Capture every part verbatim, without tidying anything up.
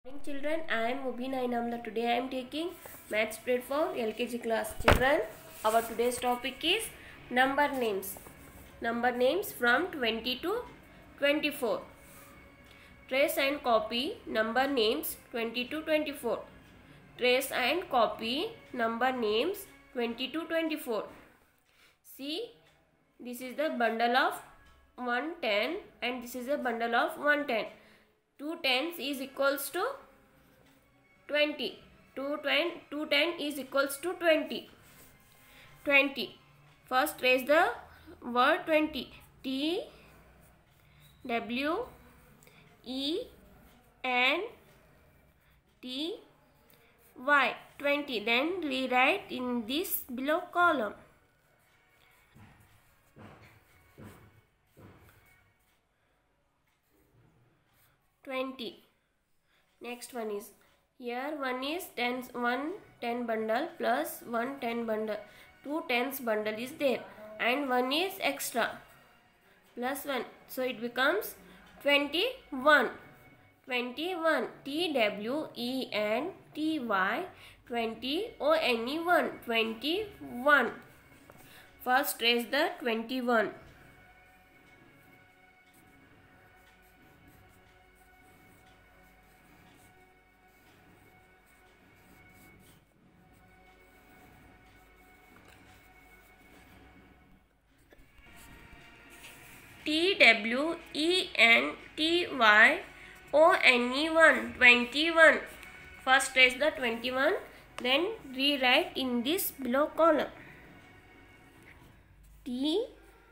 Morning children, I am Mubina Inamla. Today I am taking maths period for L K G class. Children, our today's topic is number names. Number names from twenty to twenty-four. Trace and copy number names twenty to twenty-four. Trace and copy number names twenty to twenty-four. See, this is the bundle of one ten and this is a bundle of one ten. two tens is equals to twenty. two ten is equals to twenty. twenty. First trace the word twenty. T W E N T Y. twenty. Then rewrite in this below column. twenty. Next one is here one is tens one ten bundle plus one ten bundle. Two tens bundle is there and one is extra plus one. So it becomes twenty-one. twenty-one. T W E N T Y. twenty O N E one. twenty-one. First trace the twenty-one. T W E N T Y O N E one. twenty-one. First trace the twenty-one, then rewrite in this below column. T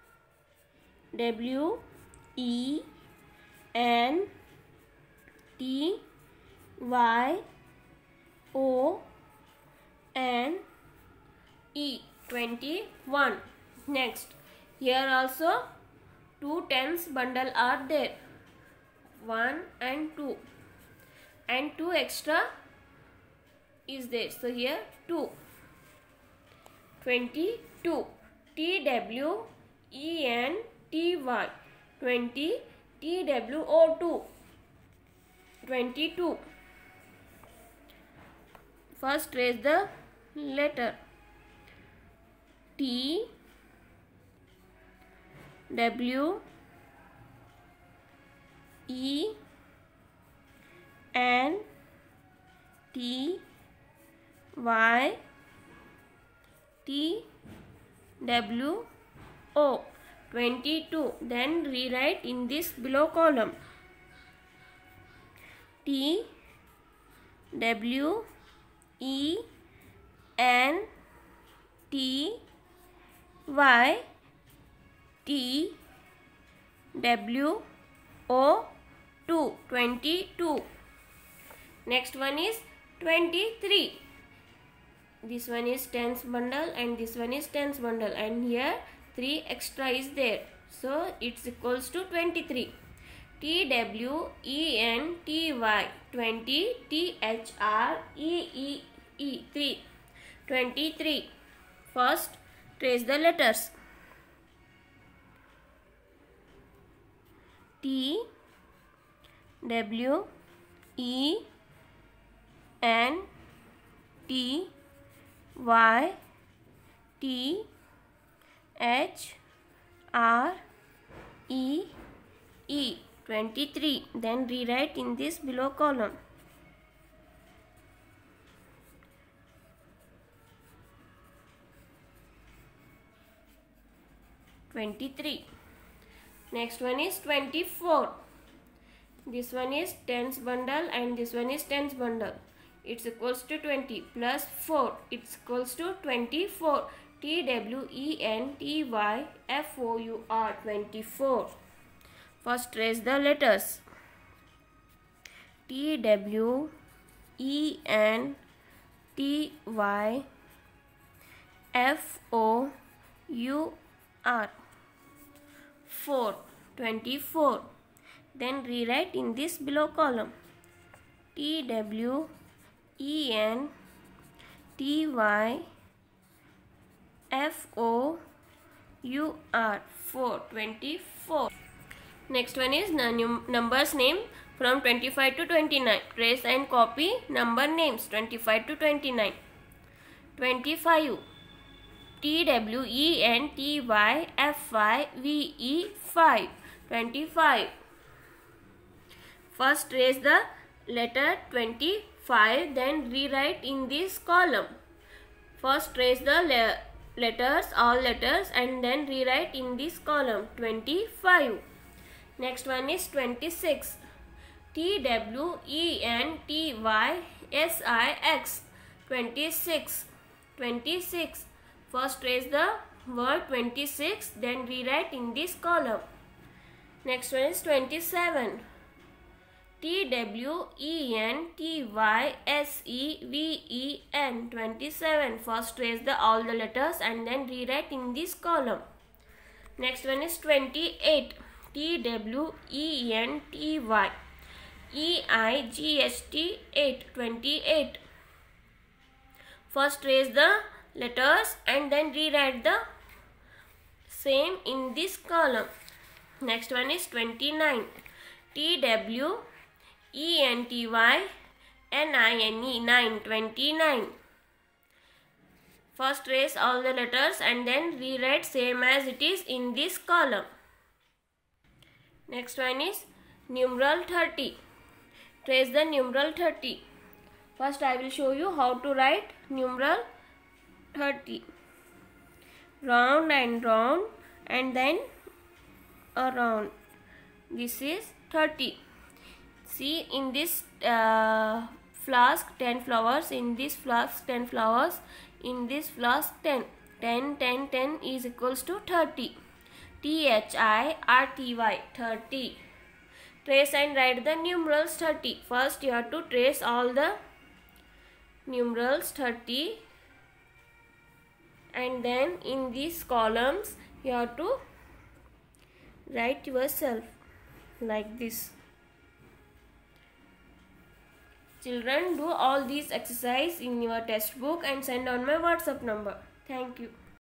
W E N T Y O N E. twenty-one. Next, here also two tens bundle are there, one and two, and two extra is there. So here two. twenty-two. T W E N T Y. twenty. T W O two. twenty-two. First trace the letter T W E N T Y T W O. twenty-two. Then rewrite in this below column. T W E N T Y T W O two. twenty-two. Next one is twenty-three. This one is tens bundle and this one is tens bundle, and here three extra is there. So it's equals to twenty-three. T W E N T Y. twenty. T H R E E E. three. twenty-three. First trace the letters. T W E N T Y T H R E E. twenty-three. Then rewrite in this below column. twenty-three. Next one is twenty-four. This one is tens bundle and this one is tens bundle. It's equals to twenty plus four. It's equals to twenty-four. T W E N T Y F O U R. twenty-four. First trace the letters. T W E N T Y F O U R. four. twenty-four. Then rewrite in this below column. T W E N T Y F O U R. four. twenty-four. Next one is numbers name from twenty-five to twenty-nine. Trace and copy number names twenty-five to twenty-nine. twenty-five. T W E N T Y F Y V E five. twenty-five. First trace the letter twenty-five, then rewrite in this column. First trace the le letters, all letters, and then rewrite in this column twenty-five. Next one is twenty-six. T W E N T Y S I X. twenty-six. twenty-six. First trace the word twenty-six, then rewrite in this column. Next one is twenty-seven. T W E N T Y S E V E N. twenty-seven. First trace the all the letters and then rewrite in this column. Next one is twenty-eight. T W E N T Y E I G H T eight. twenty-eight. First trace the letters and then rewrite the same in this column. Next one is twenty-nine. T W E N T Y N I N E. nine. twenty-nine. First trace all the letters and then rewrite same as it is in this column. Next one is numeral thirty. Trace the numeral thirty. First I will show you how to write numeral thirty. Round and round and then around. This is thirty. See, in this uh, flask ten flowers, in this flask ten flowers, in this flask ten. ten, ten, ten is equals to thirty. T H I R T Y, thirty. Trace and write the numerals thirty. First you have to trace all the numerals thirty, and then in these columns you have to write yourself like this. Children, do all these exercise in your textbook and send on my WhatsApp number. Thank you.